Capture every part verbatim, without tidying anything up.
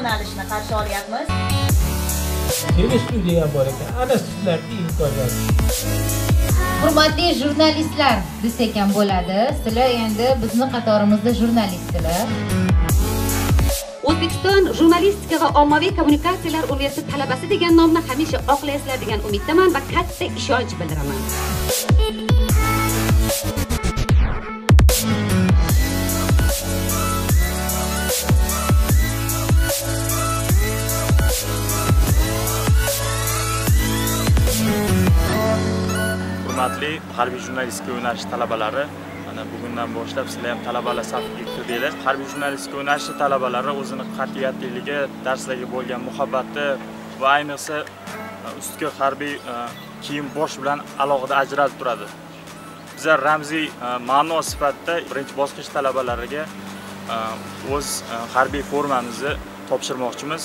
yo'nalishni qarshi olyapmiz. Telestudiya ham bor ekan. Ana sizlarga imkoniyat. Hurmatli jurnalistlar desak ham bo'ladi. Sizlar endi bizni qatorimizda jurnalistlar. O'zbekiston Jurnalistika va ommaviy kommunikatsiyalar universiteti talabasi degan nomni hamisha oqlaysizlar degan umiddaman va katta ishonch bildiraman. Hurmatli harbiy jurnalistika yo'nalishi talabalari, mana bugundan boshlab sizlar ham talabalar safiga kirdinglar. Harbiy jurnalistika yo'nalishi talabalari o'zini qat'iyatligi, darslarga bo'lgan muhabbati va ayniqsa ustki harbiy kiyim bosh bilan alohida ajralib turadi. Bizlar ramziy ma'no sifatida birinchi bosqich talabalariga o'z harbiy formamizni topshirmoqchimiz.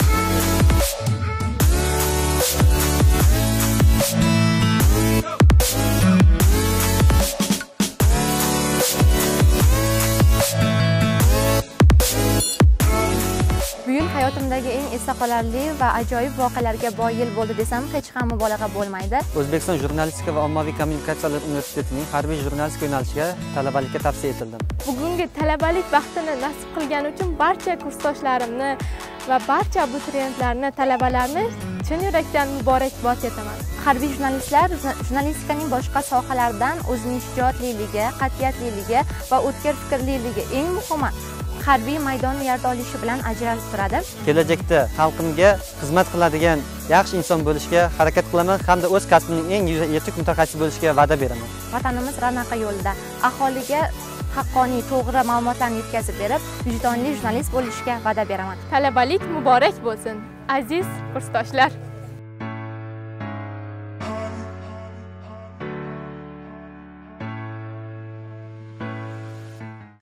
Bu yil hayotimdagi eng esda qolarli va ajoyib voqealarga boy yil bo'ldi desam hech ham mubolag'a bo'lmaydi. O'zbekiston Jurnalistika va ommaviy kommunikatsiyalar universitetining harbiy jurnalistika yo'nalishiga talabalikka tavsiya etildim. Bugungi talabalik baxtini nasib qilgani uchun barcha kursdoshlarimni va barcha abituriyentlarni, talabalarni chin yurakdan muborakbod etaman. Harbiy jurnalistlar jurnalistikaning boshqa sohalaridan o'zining shijoatliligi, qat'iyatliligi va o'tkir fikrliligi, eng muhimi harbiy maydonni yarda olishi bilan ajralib turadi. Kelajakda xalqimga xizmat qiladigan yaxshi inson bo'lishga harakat qilaman hamda o'z kasbimning eng yetuk mutaxassisi bo'lishga va'da beraman. Vatanimiz ravnaqi yo'lida aholiga haqqoniy, to'g'ri ma'lumotlarni yetkazib berib, vijdonli jurnalist bo'lishga va'da beraman. Talabalik muborak bo'lsin, aziz kursdoshlar.